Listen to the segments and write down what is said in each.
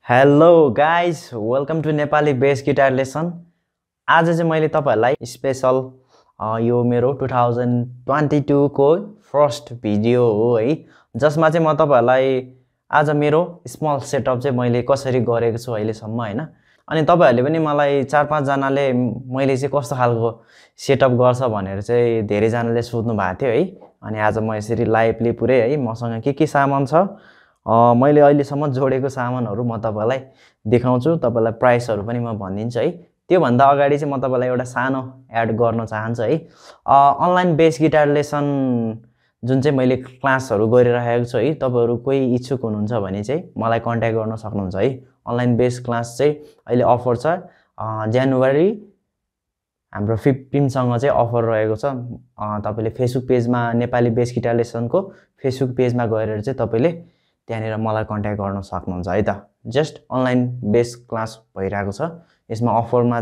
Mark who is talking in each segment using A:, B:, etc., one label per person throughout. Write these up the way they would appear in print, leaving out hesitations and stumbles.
A: Hello guys, welcome to Nepali bass guitar lesson. आज चाहिँ मैले तपाईहरुलाई स्पेशल यो मेरो 2022 को फर्स्ट भिडियो हो है, जसमा चाहिँ म तपाईहरुलाई आज मेरो स्मल सेटअप चाहिँ मैले कसरी गरेको छु अहिले सम्म हैन। अनि तपाईहरुले पनि मलाई 4-5 जनाले मैले चाहिँ कस्तो खालको सेटअप गर्छ भनेर चाहिँ धेरै जनाले सोध्नु भएको थियो है। अनि आज म यसरी लाइभली पुरै है मसँग के सामान छ मैले अहिले सम्म जोडेको सामानहरु म तपाईलाई देखाउँछु, तपाईलाई प्राइसहरु पनि म भनिदिन्छु है। त्यो भन्दा अगाडि चाहिँ म तपाईलाई एउटा सानो एड गर्न चाहन्छु है। अनलाइन बेस गिटार लेसन जुन चाहिँ मैले क्लासहरु गरिरहेको छु है, तपाईहरु कोही इच्छुक हुनुहुन्छ भने चाहिँ मलाई कन्ट्याक्ट गर्न सक्नुहुन्छ है। अनलाइन बेस क्लास चाहिँ अहिले अफर छ, जनवरी हाम्रो 15 सँग चाहिँ अफर रहेको छ। तपाईले फेसबुक पेजमा नेपाली बेस गिटार लेसनको फेसबुक पेजमा गएर चाहिँ तपाईले त्यहाँनिर मलाई कन्ट्याक्ट गर्न सक्नुहुन्छ है त। जस्ट अनलाइन बेस क्लास भइरहेको छ, यसमा अफरमा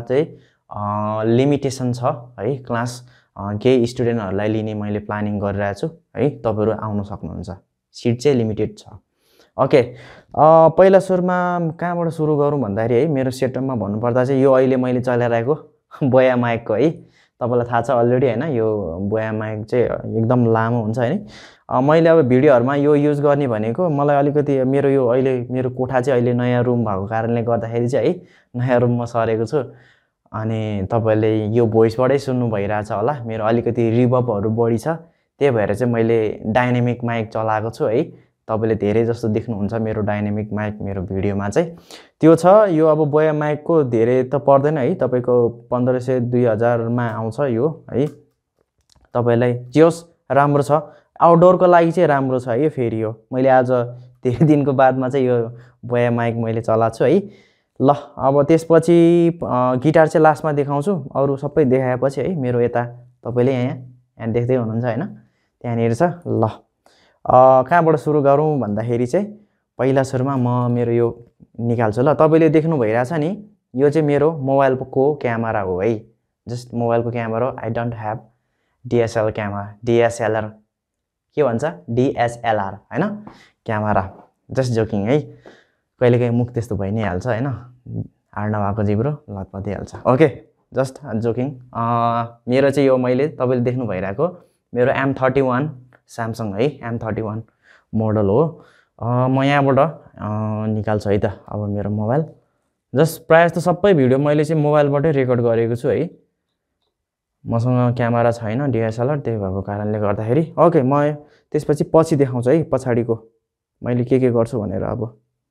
A: चाहिँ लिमिटेसन छ है। क्लास केही स्टुडेन्टहरुलाई लिने मैले प्लानिङ गरिरहेको छु है, तपाईहरु आउन सक्नुहुन्छ, सिट चाहिँ लिमिटेड छ। ओके, पहिला सुरुमा कहाँबाट सुरु गरौँ भन्दाखेरि है, मेरो सेटअपमा भन्नुपर्दा चाहिँ यो अहिले मैले चलाइरहेको बोया माइकको है, तपाईलाई थाहा छ अलरेडी हैन। यो बोया माइक चाहिँ एकदम लामो हुन्छ हैन। मैले अब भिडियोहरुमा यो युज गर्ने भनेको मलाई अलिकति मेरो यो अहिले मेरो कोठा चाहिँ अहिले नयाँ रुम भएको कारणले गर्दाखेरि चाहिँ है नयाँ रुममा सरेको छु। अनि तपाईले यो भोइसबाटै सुन्नु भइराछ होला, मेरो अलिकति रिभर्बहरु बढी छ, त्यही भएर चाहिँ मैले डायनामिक माइक चलाएको छु है। तपाईले धेरै जस्तो देख्नुहुन्छ मेरो डायनामिक माइक मेरो भिडियोमा चाहिँ त्यो छ। यो अब बोया माइकको धेरै त पर्दैन है, तपाईको 1500-2000 मा आउँछ यो है। तपाईलाई जोस राम्रो छ, आउटडोरको लागि चाहिँ राम्रो छ है। फेरि यो मैले आज धेरै दिनको बादमा चाहिँ यो बोया माइक मैले चलाएको छु है। ल अब त्यसपछि गिटार चाहिँ लास्टमा देखाउँछु, अरु सबै देखाएपछि है। मेरो यता तपाईले यहाँ देख्दै हुनुहुन्छ हैन, त्यहाँनिर छ। ल कहाँबाट सुरु गरौँ भन्दाखेरि चाहिँ पहिला सुरुमा म मेरो यो निकाल्छु। ल तपाईले देख्नु भइराछ नि, यो चाहिँ मेरो मोबाइलको क्यामेरा हो है। जस्ट मोबाइलको camera, I don't have DSLR camera, DSLR के भन्छ, डीएसएलआर हैन क्यामेरा। जस्ट जोकिङ है, कहिलेकाहीँ मुख त्यस्तो भइ नै हाल्छ हैन, हाड नभएको जिब्रो लतपतिहाल्छ। Okay, just joking. मेरो चाहिँ यो मैले तपाईले देख्नु भइराको मेरो M31 स्यामसङ है, M31 मोडल हो। म यहाँबाट निकाल्छु है त अब मेरो मोबाइल। जस्ट प्रायः जस्तो सबै भिडियो मैले चाहिँ मोबाइलबाटै रेकर्ड गरेको छु है, मसँग क्यामेरा छैन डीएसएलआर, त्यही भएको कारणले गर्दाखेरि। ओके, म त्यसपछि पछि देखाउँछु है पछाडीको मैले के गर्छु भनेर। अब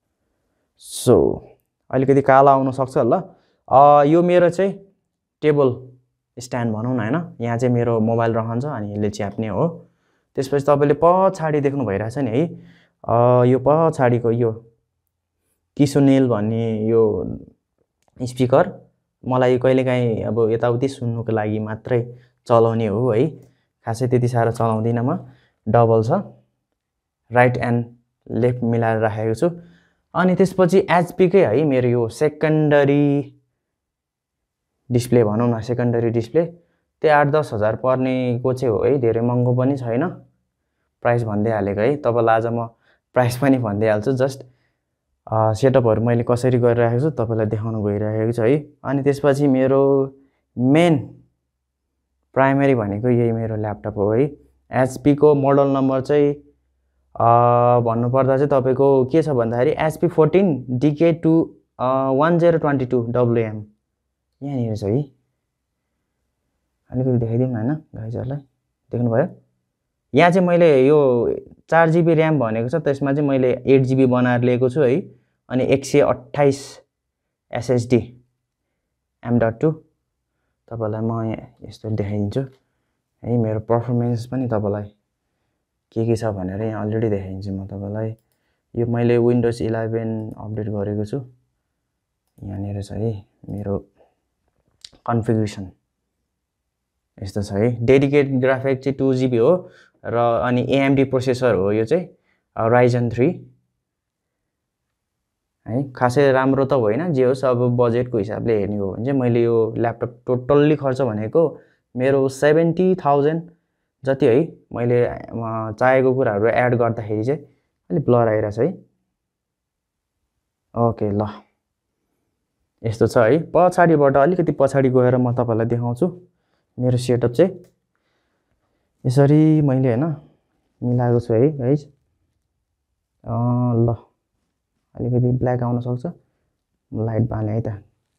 A: सो अलिकति कालो आउन सक्छ ल। यो मेरो चाहिँ टेबल स्ट्यान्ड भनौँ न हैन, यहाँ चाहिँ मेरो मोबाइल रहन्छ अनि यसले च्याप्ने हो। त्यसपछि तपाईले पछाडी देख्नु भइराछ नि है, यो पछाडीको यो किसोनेल भन्ने यो स्पिकर मलाई कहिलेकाहीँ अब यताउति सुन्नुको लागि मात्रै चलाउने हो है, खासै त्यति साह्रो चलाउँदिन म। डबल छ, राइट एन्ड लेफ्ट मिलाएर राखेको छु। अनि त्यसपछि एचपी कै है मेरो यो सेकेन्डरी डिस्प्ले भनौँ न, सेकेन्डरी डिस्प्ले त्यो 8-10 हजार पर्नेको चाहिँ हो है, धेरै महँगो पनि छैन। प्राइस भन्दै हालेको है, तपाईलाई आज म प्राइस पनि भन्दै हाल्छु। जस्ट सेटअपहरु मैले कसरी गरिरहेको छु तपाईलाई देखाउन गइरहेको छु है। अनि त्यसपछि मेरो मेन प्राइमरी भनेको यही मेरो ल्यापटप हो है। एचपी को मोडल नम्बर चाहिँ भन्नुपर्दा चाहिँ तपाईको के छ भन्दाखेरि HP 14 DK2 1022 WM यहाँनिर छ है। अलिकति देखाइदिउँ न हैन गाइजहरुलाई, देख्नुभयो? यहाँ चाहिँ मैले यो 4GB र्याम भनेको छ, त्यसमा चाहिँ मैले 8GB बनाएर लिएको छु है। अनि 128 SSD M.2 तपाईलाई म यस्तो देखाइदिन्छु है। मेरो परफर्मेन्स पनि तपाईलाई के छ भनेर यहाँ अलरेडी देखाइदिन्छु म तपाईलाई। यो मैले विन्डोज 11 अपडेट गरेको छु, यहाँनिर छ है मेरो कन्फिगरेसन यस्तो छ है। डेडिकेटेड ग्राफिक चाहिँ 2GB हो र अनि AMD प्रोसेसर हो यो चाहिँ, Ryzen 3 है। खासै राम्रो त होइन, जे होस् अब बजेटको हिसाबले हेर्ने हो भने चाहिँ मैले यो ल्यापटप टोटल्ली खर्च भनेको मेरो 70,000 जति है। मैले चाहेको कुराहरु एड गर्दाखेरि चाहिँ अलि ब्लर आइराछ है। ओके ल यस्तो छ है। पछाडिबाट अलिकति पछाडि गएर म तपाईलाई देखाउँछु मेरो सेटअप चाहिँ। यसरी मैले हैन मिलाएको छु है गाइज। ल अलिकति ब्ल्याक आउन सक्छ, लाइट बाले है त।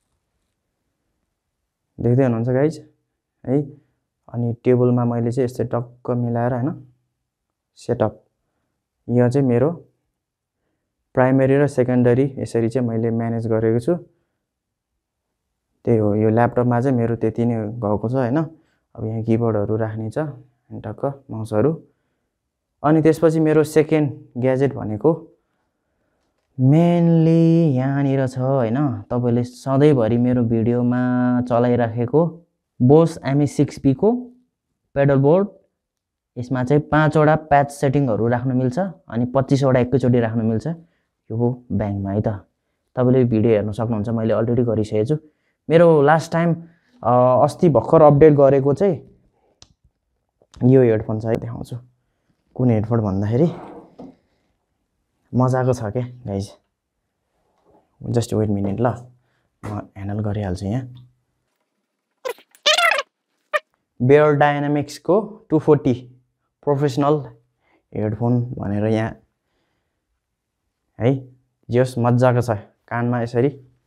A: देख्दै हुनुहुन्छ गाइज है। अनि टेबलमा मैले चाहिँ यस्तै टक्क मिलाएर हैन सेटअप, यो चाहिँ मेरो प्राइमेरी र सेकेन्डरी यसरी चाहिँ मैले म्यानेज गरेको छु। त्यही हो, यो ल्यापटपमा चाहिँ मेरो त्यति नै गएको छ हैन। अब यहाँ किबोर्डहरु राख्ने छ अनि टक्क माउसहरु। अनि त्यसपछि मेरो सेकेन्ड ग्याजेट भनेको मेनली यहाँनिर छ हैन। तपाईले सधैँभरि मेरो भिडियोमा चलाइराखेको बोस ME6P को पेडल बोर्ड। यसमा चाहिँ 5 वटा प्याच सेटिङहरु राख्न मिल्छ अनि 25 वटा एकैचोटी राख्न मिल्छ। यो हो ब्याङमा है त। तपाईले भिडियो हेर्न सक्नुहुन्छ, मैले अलरेडी गरिसकेको छु। मेरो लास्ट टाइम अस्ति भर्खर अपडेट गरेको चाहिँ यो हेडफोन छ है, देखाउँछु। कुन हेडफोन भन्दाखेरि मजाको छ के गाइज। जस्ट वेट मिनेट ल, म ह्यान्डल गरिहाल्छु यहाँ। बेयर डायनामिक्स को 240 प्रोफेसनल हेडफोन भनेर यहाँ है। जस मजाको छ, कानमा यसरी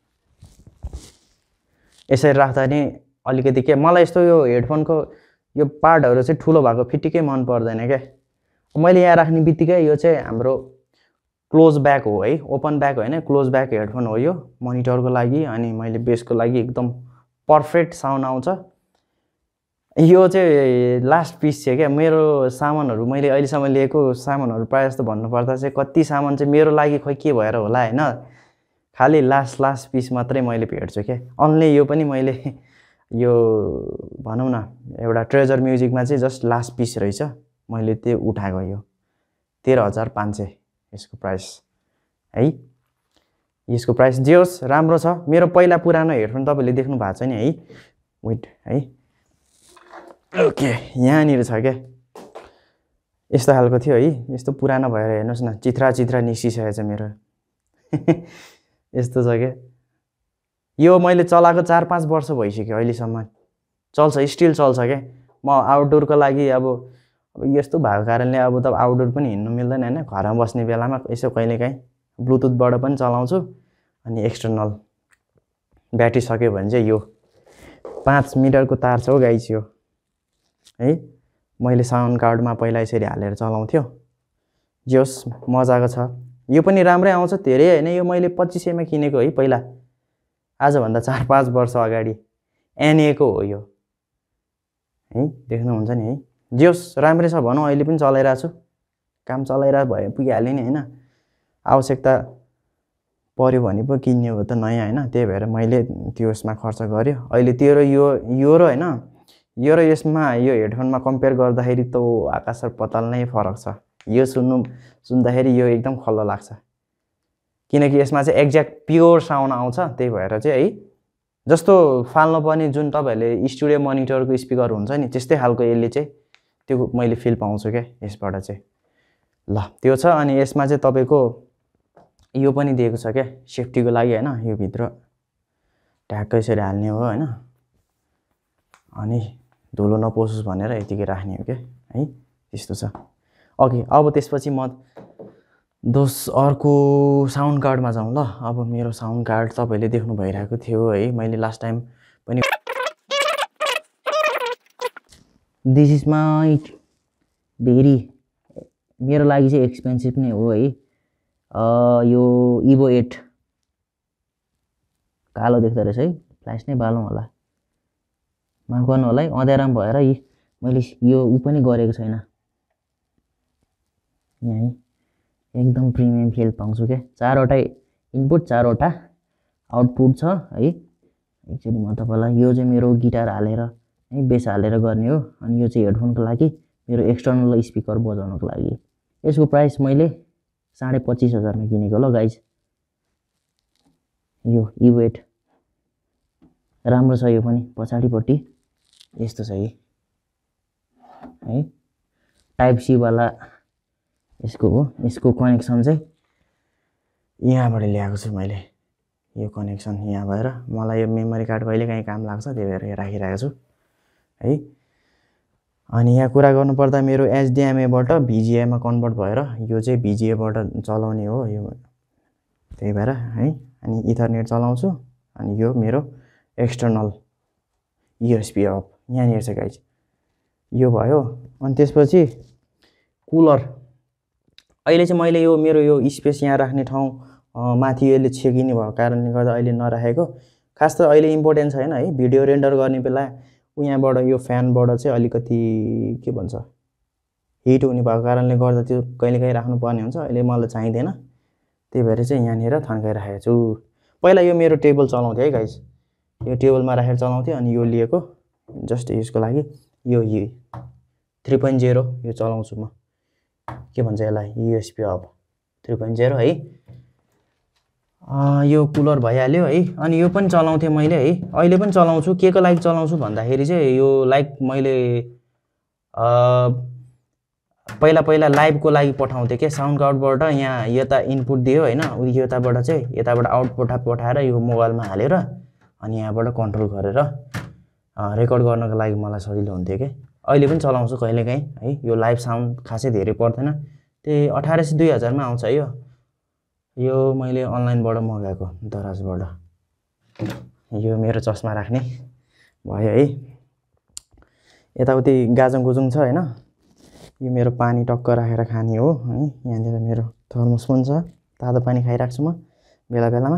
A: राख्दा नि अलिकति के मलाई यस्तो यो हेडफोनको यो पार्टहरु चाहिँ ठुलो भएको फिटिकै मन पर्दैन के। मैले यहाँ राख्ने बित्तिकै यो चाहिँ हाम्रो क्लोज ब्याक हो है, ओपन ब्याक हैन, क्लोज ब्याक हेडफोन हो यो मोनिटरको लागि। अनि मैले बेसको लागि एकदम पर्फेक्ट साउन्ड आउँछ। यो चाहिँ लास्ट पिस छ के मेरो सामानहरु। मैले अहिलेसम्म लिएको सामानहरु प्राय जस्तो भन्नु पर्दा चाहिँ कति सामान चाहिँ मेरो लागि खोइ के भएर होला हैन, खाली लास्ट पिस मात्रै मैले भेट्छु के। अन्ले यो पनि मैले यो भनौं न एउटा ट्रेजर म्युजिकमा चाहिँ जस्ट लास्ट पिस रहेछ, मैले त्यो उठाएको। यो 13,500 यसको प्राइस है। यसको प्राइस जे होस् राम्रो छ। मेरो पहिला पुरानो हेडफोन तपाईले देख्नु भएको छ नि है। वेट है, ओके यहाँनिर छ के। यस्तो खालको थियो है। यस्तो पुरानो भएर हेर्नुस् न, चित्रा निस्किसकेको छ मेरो। यस्तो छ के। यो मैले चलाएको 4-5 वर्ष भइसक्यो अहिलेसम्म, चल्छ, स्टिल चल्छ के। म आउटडोरको लागि अब यस्तो भएको कारणले अब त आउटडोर पनि हिँड्नु मिल्दैन हैन। घरमा बस्ने बेलामा यसो कहिलेकाहीँ ब्लुटुथबाट पनि चलाउँछु। अनि एक्सटर्नल ब्याट्री सक्यो भने चाहिँ यो 5 मिटरको तार छ हो गाइस यो है। मैले साउन्ड कार्डमा पहिला यसरी हालेर चलाउँथ्यो। जोस मजाको छ। यो पनि राम्रै आउँछ, धेरै हैन। यो मैले 2500 मा किनेको है पहिला, आजभन्दा 4-5 वर्ष अगाडि। NA को हो यो है, देख्नुहुन्छ नि है। जोस राम्रै छ भनौं, अहिले पनि चलाइरा छु। काम चलाइरा भए पुगिहाल्यो नि हैन। आवश्यकता पर्यो भने पो किन्ने हो त नयाँ हैन। त्यही भएर मैले त्यो यसमा खर्च गर्यो। अहिले त्यो र यो र हैन, यो र यसमा यो हेडफोनमा कम्पेयर गर्दाखेरि त आकाश र पाताल नै फरक छ। यो सुन्दाखेरि यो एकदम खल्लो लाग्छ, किनकि यसमा चाहिँ एक्ज्याक्ट प्योर साउन्ड आउँछ। त्यही भएर चाहिँ है, जस्तो फाल्न पर्ने जुन तपाईहरुले स्टुडियो मोनिटरको स्पिकर हुन्छ नि, त्यस्तै खालको यसले चाहिँ त्यो मैले फिल पाउँछु के यसबाट चाहिँ। ल त्यो छ। अनि यसमा चाहिँ तपाईको यो पनि दिएको छ के सेफ्टीको लागि हैन। यो भित्र ट्याक्कै यसरी हाल्ने हो हैन। अनि धुलो नपसोस् भनेर यतिकै राख्ने हो के है। त्यस्तो छ। ओके, अब त्यसपछि म अर्को साउन्ड कार्डमा जाउँ ल। अब मेरो साउन्ड कार्ड तपाईले देख्नु भइरहेको थियो है, मैले लास्ट टाइम पनि। दिस इज माइ भेरी, मेरो लागि चाहिँ एक्सपेन्सिभ नै हो है। यो इभो 8 कालो देख्दो रहेछ है। फ्ल्यास नै बालौं होला, माफ गर्नु होला है। अँध्याराम भएर मैले यो पनि गरेको छैन यहाँ। एकदम प्रिमियम फिल पाउँछु के। 4 वटा इनपुट, 4 वटा आउटपुट छ है। एक्चुअली म तपाईलाई यो चाहिँ मेरो गिटार हालेर है, बेस हालेर गर्ने हो। अनि यो चाहिँ हेडफोनको लागि, मेरो एक्सटर्नल स्पिकर बजाउनको लागि। यसको प्राइस मैले 25,500 मा किनेको ल गाइज। यो इभो 8 राम्रो छ। यो पनि पछाडिपट्टि यस्तो छ है, टाइप सी वाला यसको हो। यसको कनेक्सन चाहिँ यहाँबाट ल्याएको छु मैले यो कनेक्सन यहाँ भएर मलाई यो मेमोरी कार्ड कहिलेकाहीँ काम लाग्छ त्यही भएर राखिरहेको छु है। अनि यहाँ कुरा गर्नुपर्दा मेरो एचडिएमआईबाट भिजिएमा कन्भर्ट भएर यो चाहिँ भिजिएबाट चलाउने हो यो, त्यही भएर है। अनि इथरनेट चलाउँछु अनि यो मेरो एक्सटर्नल यूएसबी अफ यहाँनिर छ गाइज, यो भयो। अनि त्यसपछि कुलर, अहिले चाहिँ मैले यो मेरो यो स्पेस यहाँ राख्ने ठाउँ माथि यसले छेकिने भएको कारणले गर्दा अहिले नराखेको, खास त अहिले इम्पोर्टेन्ट छैन है। भिडियो रेन्डर गर्ने बेला यहाँबाट यो फ्यानबाट चाहिँ अलिकति के भन्छ हिट हुने भएको कारणले गर्दा त्यो कहिलेकाहीँ राख्नुपर्ने हुन्छ, अहिले मलाई चाहिँदैन त्यही भएर चाहिँ यहाँनिर थन्काइराखेको छु। पहिला यो मेरो टेबल चलाउँथेँ है गाइज, यो टेबलमा राखेर चलाउँथेँ अनि यो लिएको जस्ट यसको लागि यो 3.0 यो चलाउँछु म, के भन्छ यसलाई यूएसबी हब 3.0 है। यो कुलर भइहाल्यो है। अनि यो पनि चलाउँथेँ मैले है, अहिले पनि चलाउँछु। के को लागि चलाउँछु भन्दाखेरि चाहिँ यो लाइक मैले पहिला लाइभको लागि पठाउँथेँ के साउन्ड कार्डबाट यहाँ यता इनपुट दियो होइन, यताबाट चाहिँ यताबाट आउटपुट पठाएर यो मोबाइलमा हालेर अनि यहाँबाट कन्ट्रोल गरेर रेकर्ड गर्नको लागि मलाई सजिलो हुन्थ्यो कि। अहिले पनि चलाउँछु कहिलेकाहीँ है। यो लाइभ साउन्ड खासै धेरै पर्दैन, त्यही 1800-2000 मा आउँछ यो मैले अनलाइनबाट मगाएको दराजबाट। यो मेरो चस्मा राख्ने भयो है। यताउति गाजङ गुजुङ छ होइन, यो मेरो पानी टक्क राखेर खाने हो है। यहाँनिर मेरो थर्मोस पनि छ, तातो पानी खाइराख्छु म बेला बेलामा।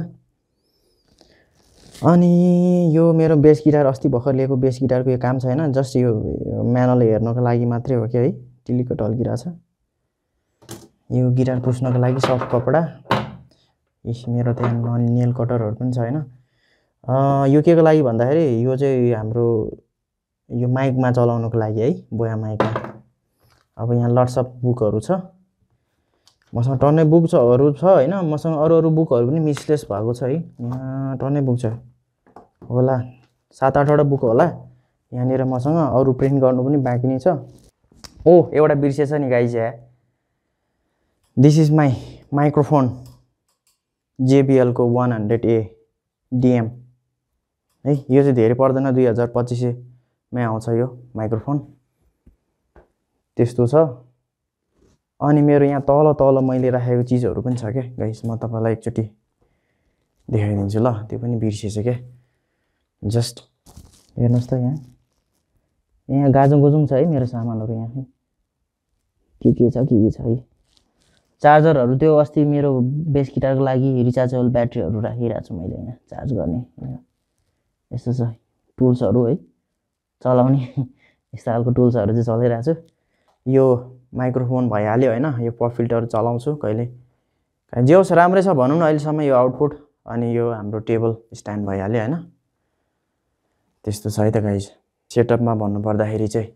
A: अनि यो मेरो बेस गिटार अस्ति भर्खर लिएको बेस गिटारको यो काम छैन, जस्ट यो म्यानुअल हेर्नको लागि मात्रै हो कि है। टिलीको टल्किरहेछ। यो गिटार पुस्नको लागि सफ्ट कपडा, मेरो त्यहाँ नेल कटरहरू पनि छ होइन। यो के को लागि भन्दाखेरि यो चाहिँ हाम्रो यो माइकमा चलाउनको लागि है, बोया माइकमा। अब यहाँ लट्स अफ बुकहरू छ, मसँग टन्नै बुक्सहरू छ होइन। मसँग अरू बुकहरू पनि मिसलेस भएको छ है। यहाँ टन्नै बुक छ होला, 7-8वटा बुक होला यहाँनिर मसँग। अरू प्रिन्ट गर्नु पनि बाँकी नै छ। ओ एउटा बिर्सेछ नि guys, this is my microphone JBL को 100A DM है। यो चाहिँ धेरै पर्दैन, 2200 मै आउँछ यो माइक्रोफोन, त्यस्तो छ। अनि मेरो यहाँ तल मैले राखेको चिजहरू पनि छ क्या गाइस, म तपाईँलाई एकचोटि देखाइदिन्छु ल। त्यो पनि बिर्सेछु क्या, जस्ट हेर्नुहोस् त। यहाँ गाजुङ गुजुङ छ है मेरो सामानहरू यहाँ के छ है। चार्जरहरू त्यो अस्ति मेरो बेस गिटारको लागि रिचार्जेबल ब्याट्रीहरू राखिरहेको छु मैले यहाँ चार्ज गर्ने। यस्तो छ टुल्सहरू है चलाउने, यस्तो खालको टुल्सहरू चाहिँ चलाइरहेको छु। यो माइक्रोफोन भइहाल्यो होइन। यो पप फिल्टर चलाउँछु कहिले, जे होस् राम्रै छ भनौँ न अहिलेसम्म यो आउटपुट। अनि यो हाम्रो टेबल स्ट्यान्ड भइहाल्यो होइन। त्यस्तो छ है त गाइज सेटअपमा भन्नुपर्दाखेरि चाहिँ।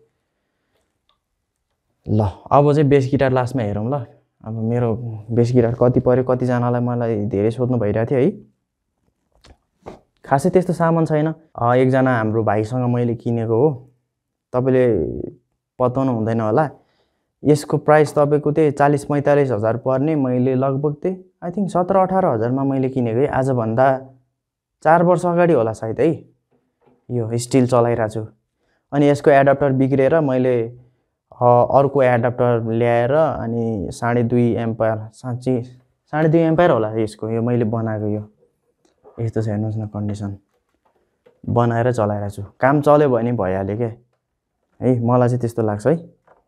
A: ल अब चाहिँ बेस गिटार लास्टमा हेरौँ ल। अब मेरो बेस गिटार कति पर्यो, कतिजनालाई मलाई धेरै सोध्नु भइरहेको थियो है। खासै त्यस्तो सामान छैन। एकजना हाम्रो भाइसँग मैले किनेको हो, तपाईँले पत्ताउनु हुँदैन होला। यसको प्राइस तपाईँको त्यही 40-45 हजार पर्ने। मैले लगभग त्यही आई थिङ्क 17-18 हजारमा मैले किनेको है। आजभन्दा 4 वर्ष अगाडि होला सायद है। यो स्टिल चलाइरहेको छु। अनि यसको एडाप्टर बिग्रेर मैले अर्को एडाप्टर ल्याएर अनि 2.5 एम्पायर, साँच्ची 2.5 एम्पायर होला यसको, यो मैले बनाएको। यो यस्तो छ हेर्नुहोस् न कन्डिसन, बनाएर चलाइरहेको छु। काम चल्यो भने भइहाल्यो क्या है, मलाई चाहिँ त्यस्तो लाग्छ है।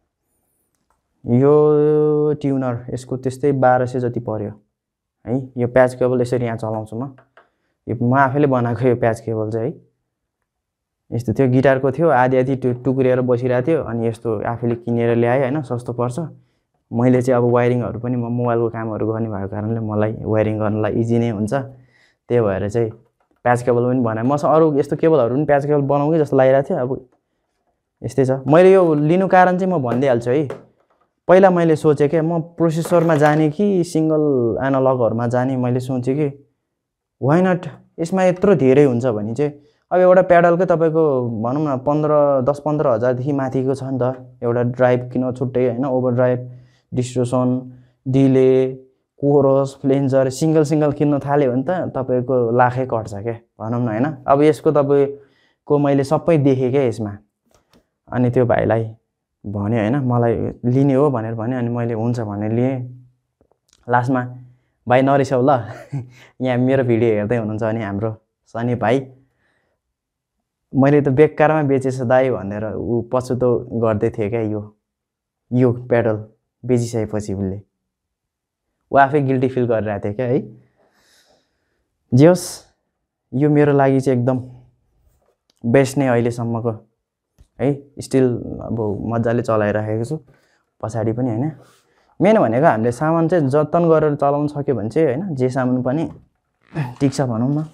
A: यो ट्युनर यसको त्यस्तै 1200 जति पर्यो है। यो प्याच केबल यसरी यहाँ चलाउँछु म, यो म आफैले बनाएको यो प्याच केबल चाहिँ है। यस्तो थियो, गिटारको थियो, आधी टुक्रिएर बसिरहेको थियो। अनि यस्तो आफैले किनेर ल्याएँ होइन, सस्तो पर्छ। मैले चाहिँ अब वायरिङहरू पनि म मोबाइलको कामहरू गर्ने भएको कारणले मलाई वायरिङ गर्नलाई इजी नै हुन्छ, त्यही भएर चाहिँ प्याच केबल पनि बनाएँ। मसँग अरू यस्तो केबलहरू पनि प्याच केबल बनाउँदै जस्तो लागिरहेको थियो। अब यस्तै छ। मैले यो लिनु कारण चाहिँ म भनिदिइहाल्छु है। पहिला मैले सोचेँ कि म प्रोसेसरमा जाने कि सिङ्गल एनालगहरूमा जाने, मैले सोचेँ कि वाइ नट, यसमा यत्रो धेरै हुन्छ भने चाहिँ। अब एउटा प्याडलकै तपाईँको भनौँ न 10-15 हजारदेखि माथिको छ नि त। एउटा ड्राइभ किन छुट्टै होइन, overdrive, distortion, delay, chorus flanger single किन्न थाल्यो भने त तपाईँको लाखै कट्छ क्या भनौँ न होइन। अब यसको तपाईँको मैले सबै देखेँ क्या यसमा। अनि त्यो भाइलाई भन्यो होइन मलाई लिने हो भनेर भन्यो। अनि मैले हुन्छ भनेर लिएँ। लास्टमा भाइ नरिसाउ ल यहाँ मेरो भिडियो हेर्दै हुनुहुन्छ अनि हाम्रो सनी भाइ मैले त बेकारमा बेचेछ दाइ भनेर ऊ पछुतो गर्दै थियो क्या। यो पेडल बेचिसकेपछि उसले ऊ आफै गिल्टी फिल गरिरहेको थियो क्या है। जे होस् यो मेरो लागि चाहिँ एकदम बेस्ट नै अहिलेसम्मको है। स्टिल अब मजाले चलाइराखेको छु पछाडि पनि होइन। मेन भनेको हामीले सामान चाहिँ जतन गरेर चलाउन सक्यो भने चाहिँ होइन जे सामान पनि टिक्छ भनौँ न।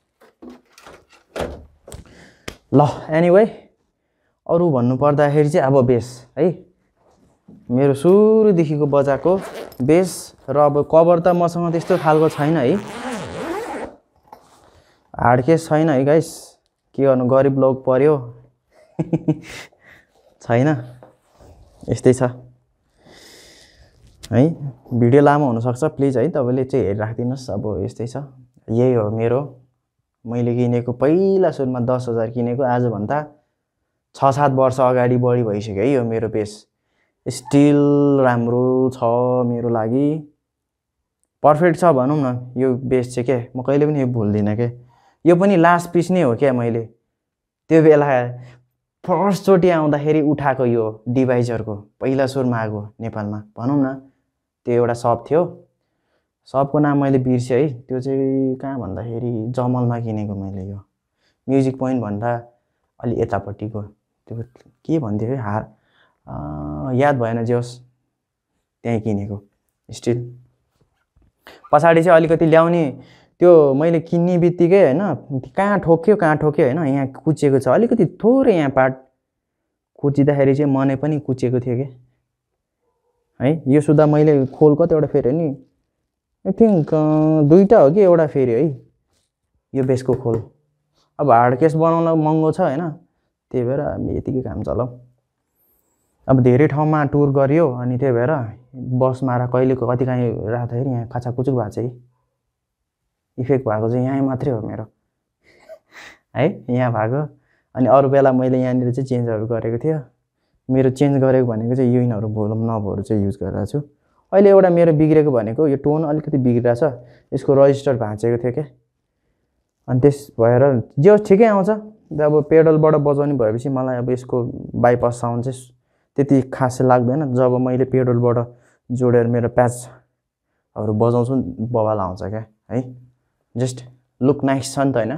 A: ल एनिवे अरू भन्नु पर्दाखेरि चाहिँ अब बेस है मेरो सुरुदेखिको बजाएको बेस र अब कभर त मसँग त्यस्तो खालको छैन है। हार्ड केस छैन है गाइस के गर्नु गरिब लोग पर्यो छैन यस्तै छ है। भिडियो लामो हुनसक्छ प्लिज है तपाईँले चाहिँ हेरिराखिदिनुहोस्। अब यस्तै छ यही हो मेरो मैले किनेको पहिला सुरुमा 10,000 किनेको आजभन्दा 6-7 वर्ष अगाडि बढी भइसक्यो है। यो मेरो बेस स्टिल राम्रो छ मेरो लागि पर्फेक्ट छ भनौँ न यो बेस चाहिँ के म कहिले पनि यो भुल्दिनँ के। यो पनि लास्ट पिस नै हो क्या मैले त्यो बेला फर्स्टचोटि आउँदाखेरि उठाएको यो डिभाइजरको पहिला सुरुमा आएको नेपालमा भनौँ न। त्यो एउटा सप थियो सपको नाम मैले बिर्सेँ है। त्यो चाहिँ कहाँ भन्दाखेरि जमलमा किनेको मैले यो म्युजिक पोइन्ट भन्दा अलि यतापट्टिको त्यो के भन्थ्यो है याद भएन जे होस् त्यहीँ किनेको स्टिल। पछाडि चाहिँ अलिकति ल्याउने त्यो मैले किन्ने बित्तिकै होइन कहाँ ठोक्यो होइन यहाँ कुचेको छ अलिकति थोरै यहाँ पार्ट कुचिँदाखेरि चाहिँ मनै पनि कुचेको थियो कि है। यो सुधा मैले खोल कतिवटा फेऱ्यो नि आई थिङ्क 2टा हो कि एउटा फेऱ्यो है यो बेसको खोल। अब हार्ड केस बनाउन महँगो छ होइन त्यही भएर यतिकै काम चलाऊ। अब धेरै ठाउँमा टुर गरियो अनि त्यही भएर बसमा कहिलेको कति काहीँ राख्दाखेरि यहाँ खाचाकुचुक भएको छ है। इफेक्ट भएको चाहिँ यहाँ मात्रै हो मेरो है यहाँ भएको। अनि अरू बेला मैले यहाँनिर चाहिँ चेन्जहरू गरेको थियो। मेरो चेन्ज गरेको भनेको चाहिँ युइनहरू भोलुम नभहरू चाहिँ युज गरिरहेको छु। अहिले एउटा मेरो बिग्रेको भनेको यो टोन अलिकति बिग्रिरहेछ यसको रजिस्टर भाँचेको थियो क्या। अनि त्यस भएर जे ठिकै आउँछ। अब पेडलबाट बजाउने भएपछि मलाई अब यसको बाइपास साउन्ड चाहिँ त्यति खास लाग्दैन। जब मैले पेडलबाट जोडेर मेरो प्याचहरू बजाउँछु बवाल आउँछ क्या है। जस्ट लुक नाइस छ नि त होइन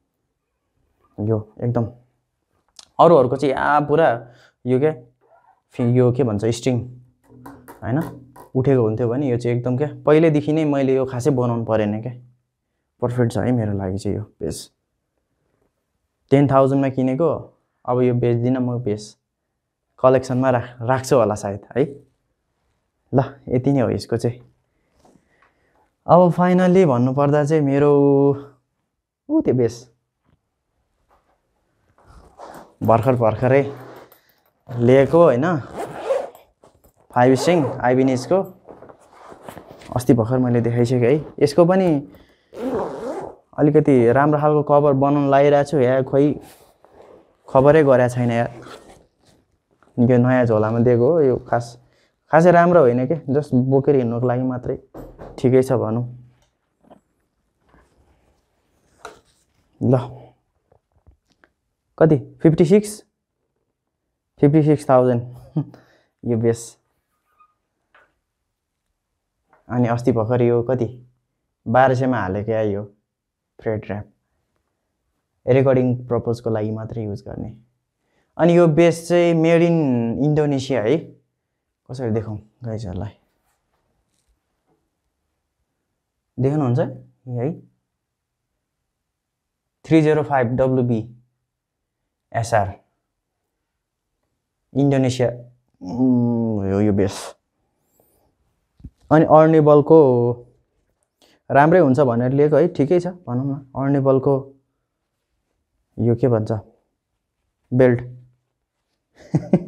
A: यो एकदम। अरूहरूको चाहिँ पुरा यो क्या यो के भन्छ स्ट्रिङ होइन उठेको हुन्थ्यो भने यो चाहिँ एकदम क्या पहिल्यैदेखि नै मैले यो खासै बनाउनु परेन क्या। पर्फेक्ट छ है मेरो लागि चाहिँ यो बेस 10,000 मा किनेको। अब यो बेच्दिनँ म बेस कलेक्सनमा राख्छु होला सायद है। ल यति नै हो यसको चाहिँ। अब फाइनली भन्नुपर्दा चाहिँ मेरो त्यो बेस भर्खरै लिएको होइन 5 स्ट्रिङ आइबिनेसको अस्ति भर्खर मैले देखाइसकेँ है। यसको पनि अलिकति राम्रो खालको कभर बनाउन लागिरहेको छु या खोइ खबरै गरेको छैन यार। यो नयाँ झोलामा दिएको हो यो खासै राम्रो होइन के जस्ट बोकेर हिँड्नुको लागि मात्रै ठिकै छ भनौँ। ल कति 56,000 यो बेस। अनि अस्ति भर्खर यो कति 1200 मा हालेको या यो फ्रेड ऱ्याप रेकर्डिङ पर्पजको लागि मात्रै युज गर्ने। अनि यो बेस चाहिँ मेड इन इन्डोनेसिया है। कसरी देखाउँ गाइजहरूलाई देख्नुहुन्छ है 305 WB SR इन्डोनेसिया यो बेस। अनि अर्नेबलको राम्रै हुन्छ भनेर लिएको है ठिकै छ भनौँ न। अर्नेबलको यो के भन्छ बेल्ट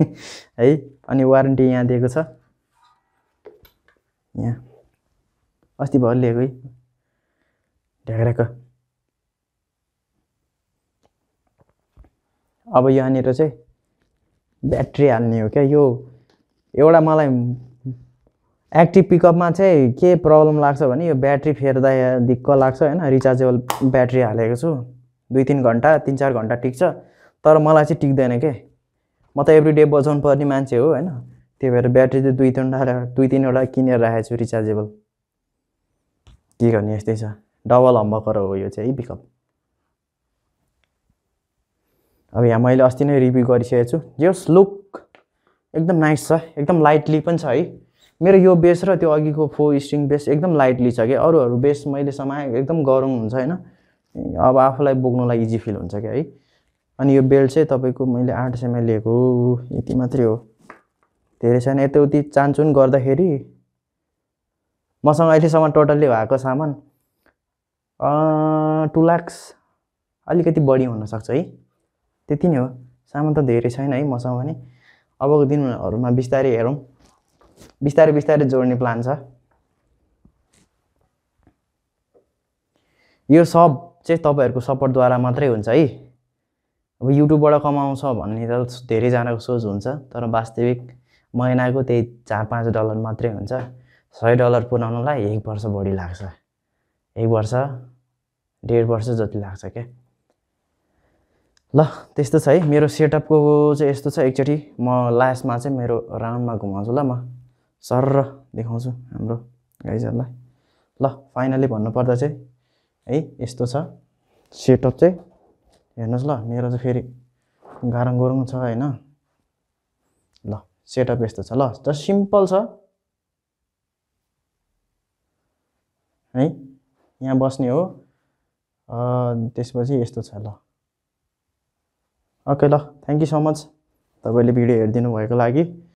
A: है। अनि वारेन्टी यहाँ दिएको छ यहाँ अस्ति भर लिएको है ढ्याक्राक। अब यहाँनिर चाहिँ ब्याट्री हाल्ने हो क्या। यो एउटा मलाई एक्टिभ पिकअपमा चाहिँ के प्रब्लम लाग्छ भने यो ब्याट्री फेर्दा दिक्क लाग्छ होइन। रिचार्जेबल ब्याट्री हालेको छु, 2-3 घन्टा 3-4 घन्टा टिक्छ, तर मलाई चाहिँ टिक्दैन के। म त एभ्री डे बजाउनु पर्ने मान्छे हो होइन। त्यही भएर ब्याट्री चाहिँ 2-3वटा किनेर राखेको छु रिचार्जेबल। के गर्ने, यस्तै छ। डबल हम्बकर हो यो चाहिँ है पिकअप। अब यहाँ मैले अस्ति नै रिभ्यू गरिसकेको छु। जस लुक एकदम नाइस छ, एकदम लाइटली पनि छ है। मेरो यो बेस र त्यो अघिको 4 स्ट्रिङ बेस एकदम लाइटली छ क्या। अरूहरू बेस मैले समाए एकदम गरौँ हुन्छ होइन। अब आफूलाई बोक्नुलाई इजी फिल हुन्छ क्या है। अनि यो बेल्ट चाहिँ तपाईँको मैले 800 ml लिएको, यति मात्रै हो, धेरै छैन। यताउति चान्चुन गर्दाखेरि मसँग अहिलेसम्म टोटल्ली भएको सामान 2 लाख अलिकति बढी हुनसक्छ है। त्यति नै हो, सामान त धेरै छैन है मसँग पनि। अबको दिनहरूमा बिस्तारै हेरौँ, बिस्तारै जोड्ने प्लान छ। यो सब चाहिँ तपाईँहरूको सपोर्टद्वारा मात्रै हुन्छ है। अब युट्युबबाट कमाउँछ भन्ने त धेरैजनाको सोच हुन्छ, तर वास्तविक महिनाको त्यही $4-5 मात्रै हुन्छ। $100 पुर्याउनलाई 1 वर्ष बढी लाग्छ, 1 वर्ष 1.5 वर्ष जति लाग्छ क्या। ल त्यस्तो छ है। मेरो सेटअपको चाहिँ यस्तो छ। एकचोटि म लास्टमा चाहिँ मेरो राउन्डमा घुमाउँछु ल, म सर्र देखाउँछु हाम्रो गाइजहरूलाई। ल फाइनली भन्नुपर्दा चाहिँ है यस्तो छ सेटअप चाहिँ। हेर्नुहोस् ल, मेरो चाहिँ फेरि गारङ गुरुङ छ होइन। ल सेटअप यस्तो छ। ल जस्ट सिम्पल छ है। यहाँ बस्ने हो, त्यसपछि यस्तो छ। ल ओके, ल थ्याङ्क यू सो मच तपाईँले भिडियो हेरिदिनु भएको लागि।